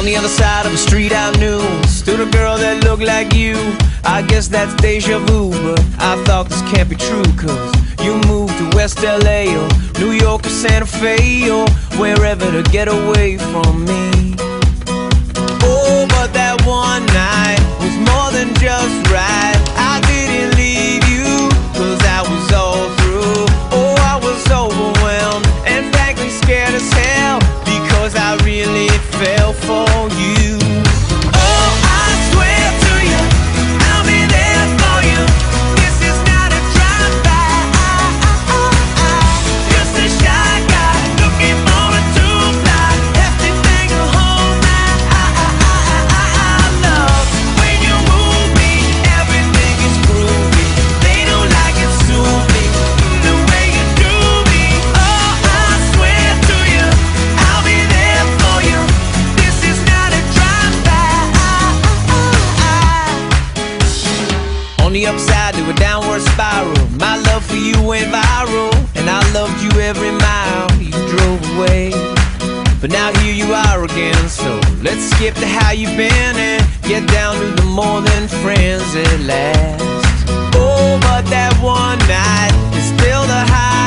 On the other side of the street I knew stood a girl that looked like you. I guess that's deja vu, but I thought this can't be true. Cause you moved to West LA or New York or Santa Fe or wherever to get away from me. Oh, but that one night was more than just right. I didn't leave you cause I was all through. Oh, I was overwhelmed and frankly scared as hell because I really fell for you. Oh, I swear to you, I'll be there for you. This is not a drive-by. Just a shy guy looking for a two-fly. Hefty thing to hold my love. When you move me, everything is groovy. They don't like it, sue me the way you do me. Oh, I swear to you, I'll be there for you. This is not a drive-by. On the upside to a downward spiral, my love for you went viral, and I loved you every mile you drove away. But now here you are again, so let's skip to how you've been and get down to the more than friends at last. Oh, but that one night is still the high.